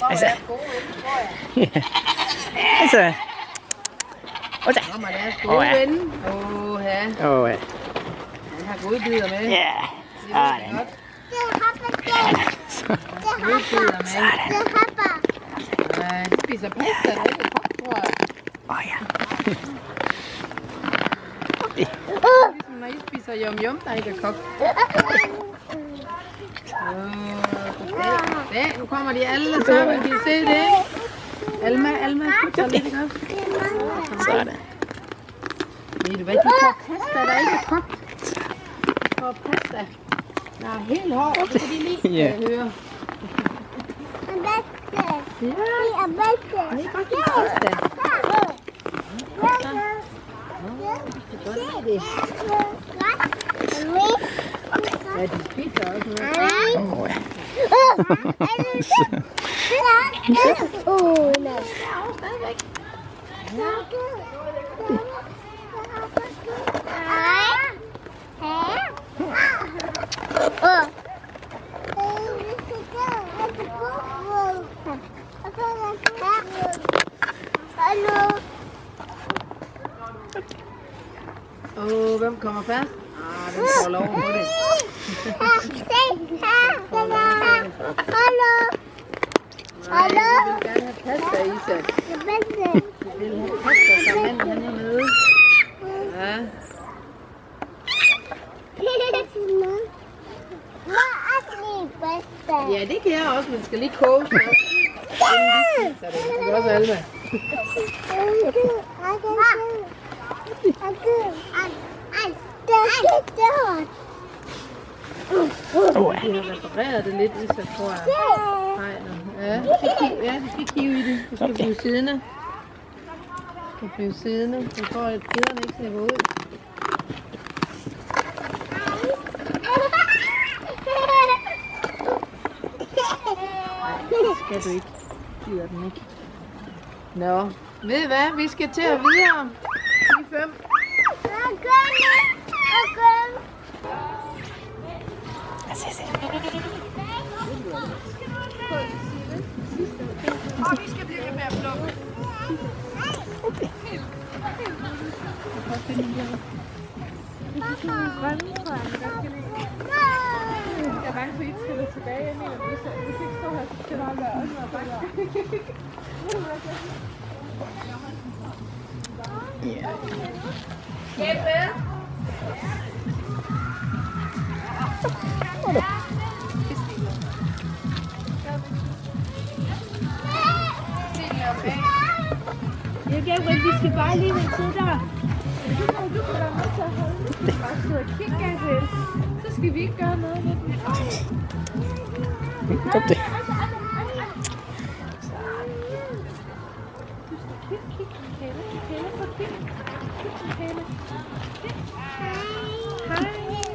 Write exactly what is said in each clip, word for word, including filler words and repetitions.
Altså. Altså. Åh, Nå, man er gode ven. Åh, ja. Åh, ja. Han har gode bider med. Ja. Sådan. Gode bider med. Nej, de spiser pasta, der ikke er kogt, tror jeg. Åh, ja. Ligesom når I spiser yum-yum, der ikke er kogt. Ja, nu kommer de alle sammen. Kan I se det? Alma, Alma, så lidt godt. Sådan. Ved du hvad, de får pasta, der ikke er kogt. De får pasta. Der er helt hårdt, det kan de lide, kan jeg høre. Ja, det er godt lide pasta. Ja, de spiser også noget. Åh, ja. Åh, nej. Stadigvæk. Åh, hvem kommer først? Ah, den får lov på det. Hallo. Hallo. Jeg vil gerne have pasta, Isa. Jeg vil have pasta, så manden han er nede. Ja. Ja, det kan jeg også, men det skal lige koges først. Inden vi spiser det. Det er også Alma. Åh, De har repareret det lidt, Isa, tror jeg. Nej, ja, de skal, ja, de skal kive i det. Det skal blive siddende. Det skal blive siddende. Jeg tror, at kederne ikke slipper ud. Nej, det skal du ikke. Gider den ikke. Nå, ved I hvad? Vi skal til at videre. Vi fem. se, se. Og vi skal blive med at plukke. Okay. Jeg er bange for, at I triller tilbage. Jeg mener, hvis jeg ikke står her, så skal bare være også noget bange. Ja. Jeppe! Jeppe, vi skal bare lige ved til dig. Du kan være med til at holde det. Bare sidde og kigge af det. Så skal vi ikke gøre noget med det. Kom det. Du skal kigge, kigge, kigge, kigge, kigge, kigge, kigge, kigge. Hej.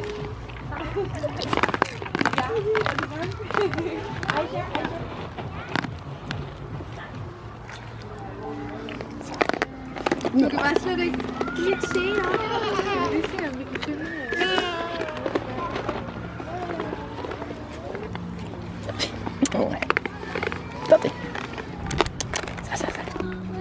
Hej. Hej, hej. Du kan bare slet ikke Lidt senere. lige se, om vi kan finde det. Åh, nej. Stop det. Så, så, så.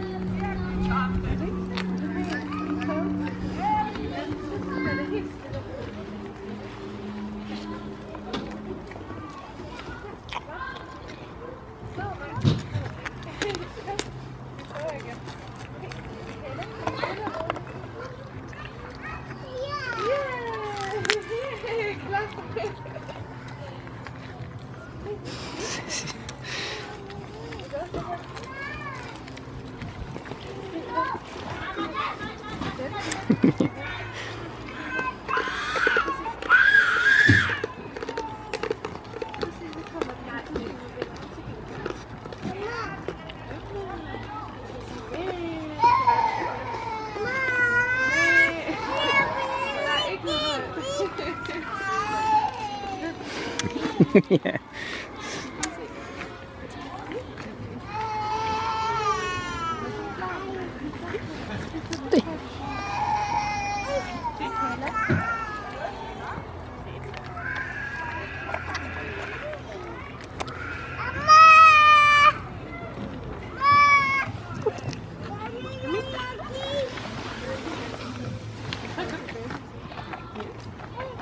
Ja.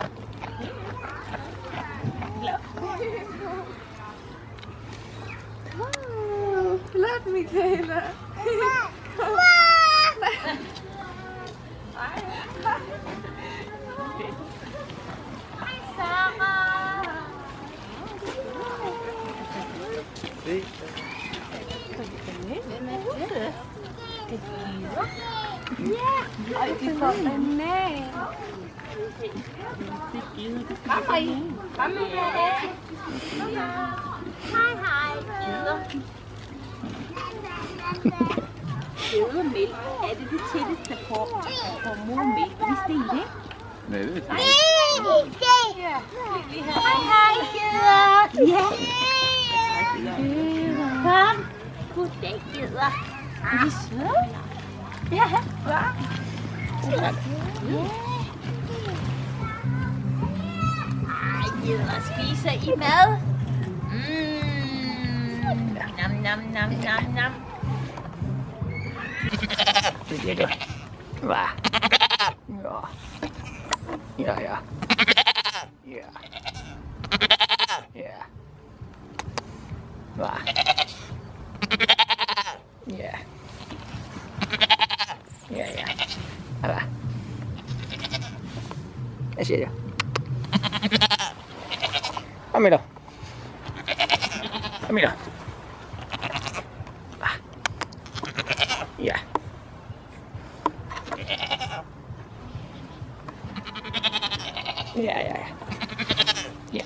Flot, Michaela. Hej, Sarah. Hvem er det? Det er ja, og de får banan. Kom, Marie. Kom med det. Hej, hej. Gider. Gedemælk. Er det det tætteste på, på mormælk? Vidste I det? Nej, det ved jeg ikke. Hej, hej, Geder. Ja. Kom. Goddag, Geder. Er de søde? Ja. Ja. Ej, Geder, spiser I mad? Mmm. Nam, nam, nam, nam, nam. Det er det. Hva? Ja. Ja, ja. Ja. Ja. Hva? Ja. Ja, ja. Hva? Hvad siger du? Kom med dig. Kom med dig. Ja. Ja, ja, ja. Ja.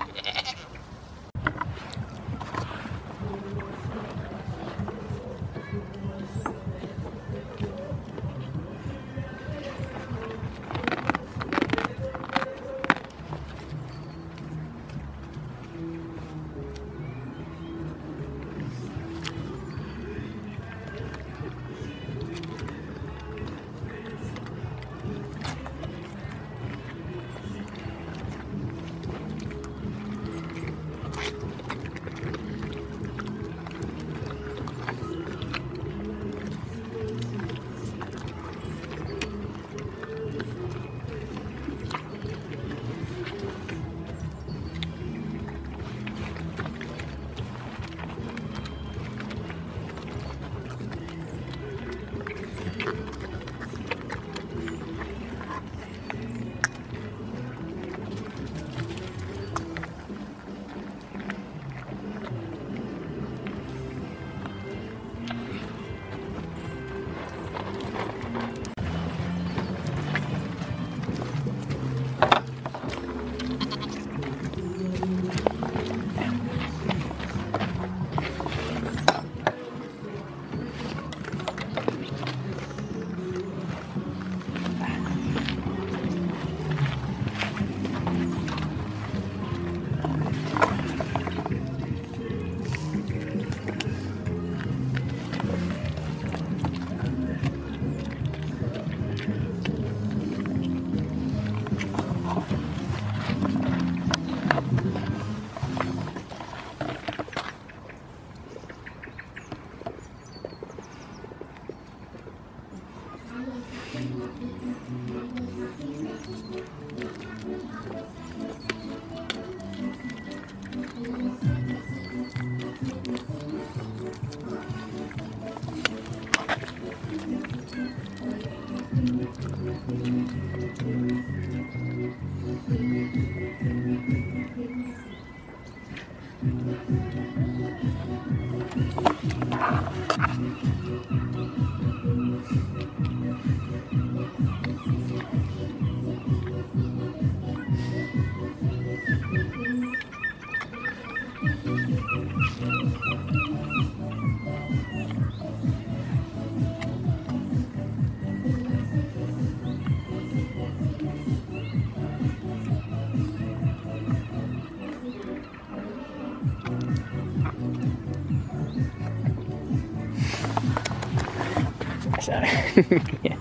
Så. Ja.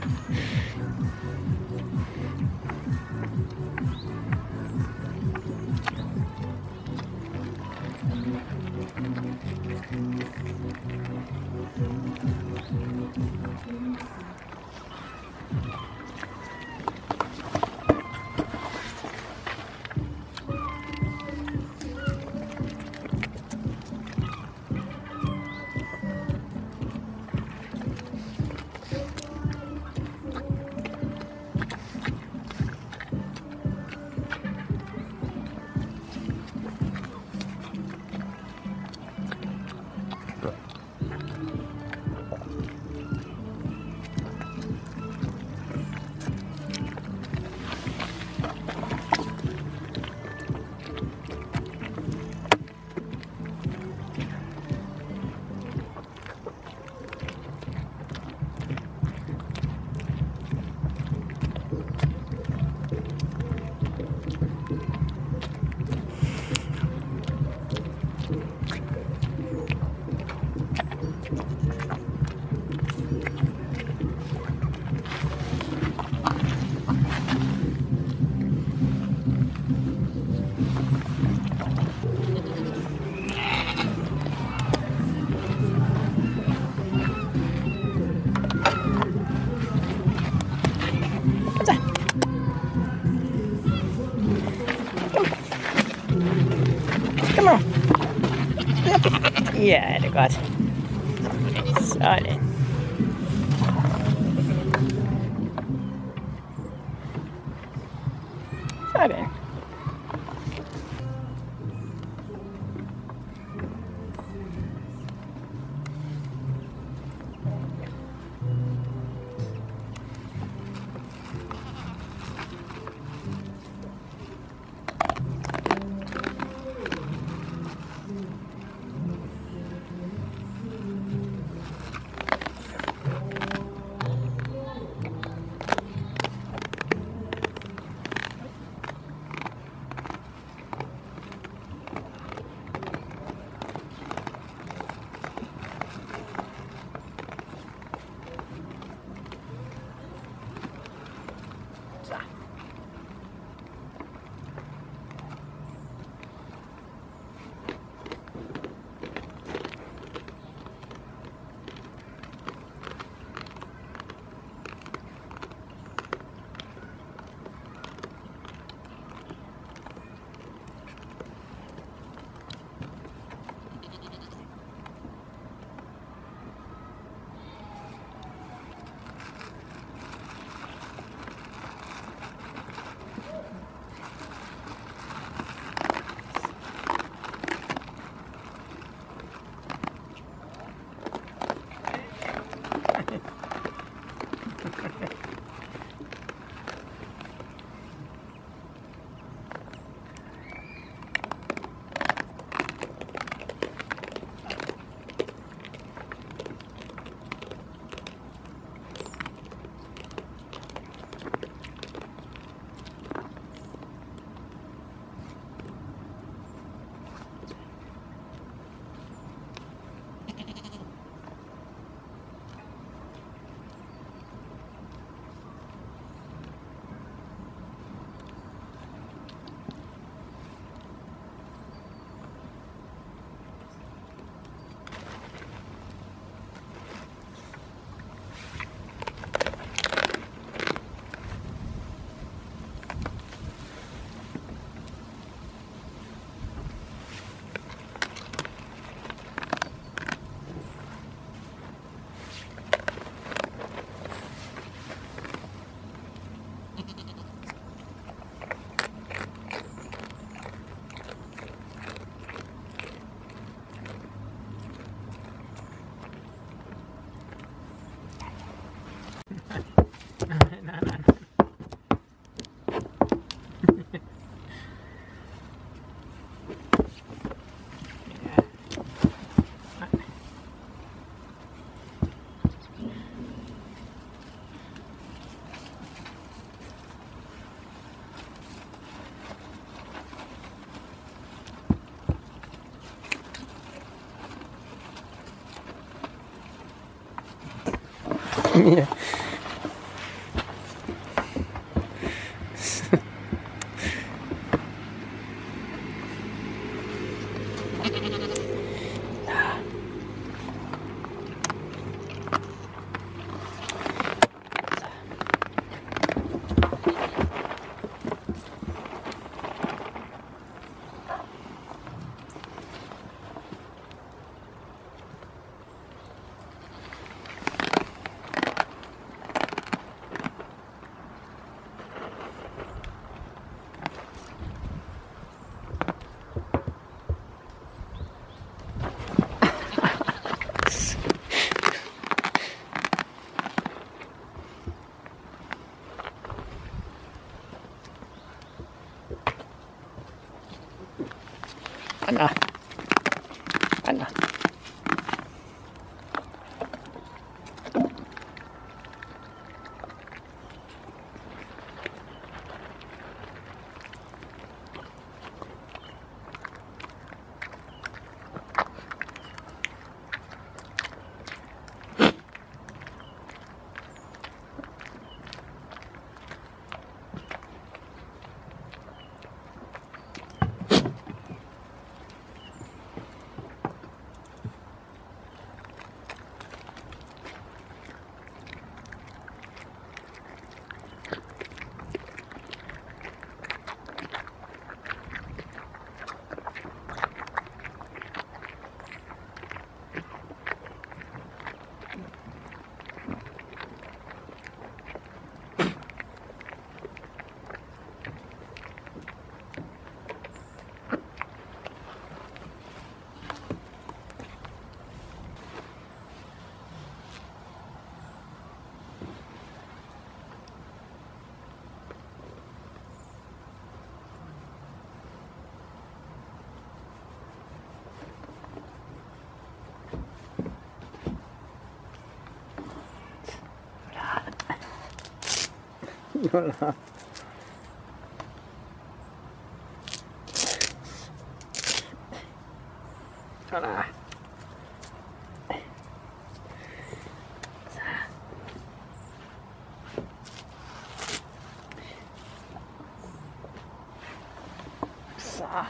Ja, det er godt. Sådan. Sådan. Ja. Anna. Anna. Voilà. Voilà. Ça.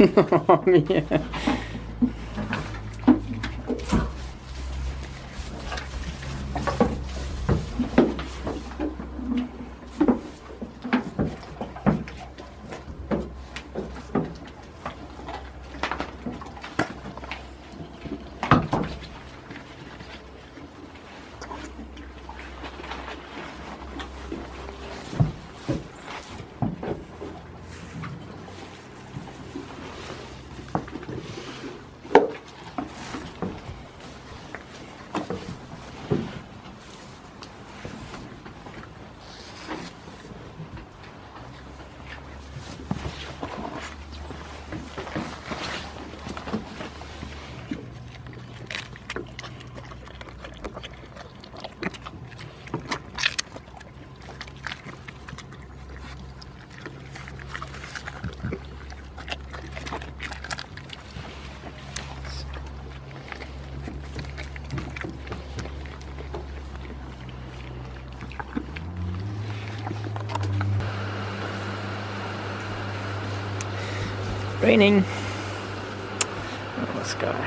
Oh, mía. Raining. Oh, the sky.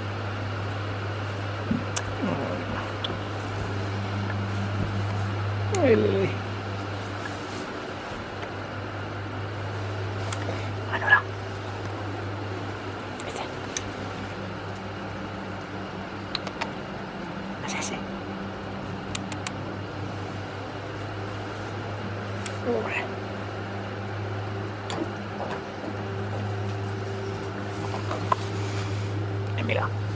Oh. Hey, Lily. Allora. Vete. Sì, sì. Oh. E mi là.